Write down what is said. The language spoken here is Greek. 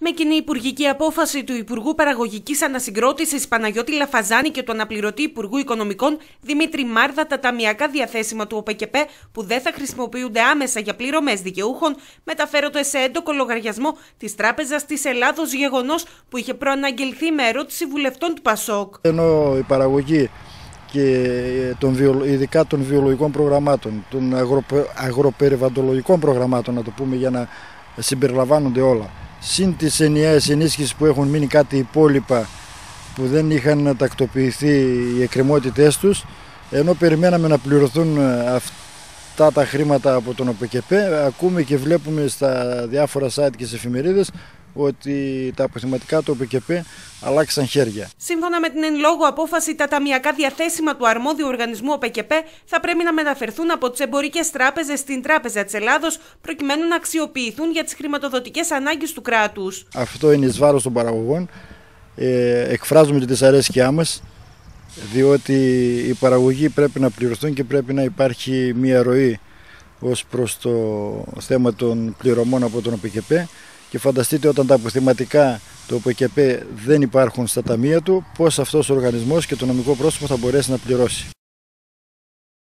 Με κοινή υπουργική απόφαση του Υπουργού Παραγωγικής Ανασυγκρότησης Παναγιώτη Λαφαζάνη και του αναπληρωτή Υπουργού Οικονομικών Δημήτρη Μάρδα, τα ταμιακά διαθέσιμα του ΟΠΕΚΕΠΕ που δεν θα χρησιμοποιούνται άμεσα για πληρωμές δικαιούχων μεταφέρονται σε έντοκο λογαριασμό της Τράπεζας της Ελλάδος, γεγονός που είχε προαναγγελθεί με ερώτηση βουλευτών του ΠΑΣΟΚ. Ενώ η παραγωγή και ειδικά των βιολογικών προγραμμάτων, των αγροπεριβαλλοντολογικών προγραμμάτων, να το πούμε, για να συμπεριλαμβάνονται όλα, συν τις ενιαίες ενίσχυσεις που έχουν μείνει κάτι υπόλοιπα που δεν είχαν τακτοποιηθεί οι εκκρεμότητές τους, ενώ περιμέναμε να πληρωθούν αυτά τα χρήματα από τον ΟΠΕΚΕΠΕ, ακούμε και βλέπουμε στα διάφορα site και στις εφημερίδες ότι τα αποθεματικά του ΟΠΕΚΕΠΕ αλλάξαν χέρια. Σύμφωνα με την εν λόγω απόφαση, τα ταμιακά διαθέσιμα του αρμόδιου οργανισμού ΟΠΕΚΕΠΕ θα πρέπει να μεταφερθούν από τις εμπορικές τράπεζες στην Τράπεζα της Ελλάδος, προκειμένου να αξιοποιηθούν για τις χρηματοδοτικές ανάγκες του κράτους. Αυτό είναι εις βάρος των παραγωγών. Εκφράζουμε τη δυσαρέσκειά μας, διότι οι παραγωγοί πρέπει να πληρωθούν και πρέπει να υπάρχει μια ροή ως προς το θέμα των πληρωμών από τον ΟΠΕΚΕΠΕ. Και φανταστείτε, όταν τα αποθεματικά του ΟΠΕΚΕΠΕ δεν υπάρχουν στα ταμεία του, πώς αυτός ο οργανισμός και το νομικό πρόσωπο θα μπορέσει να πληρώσει.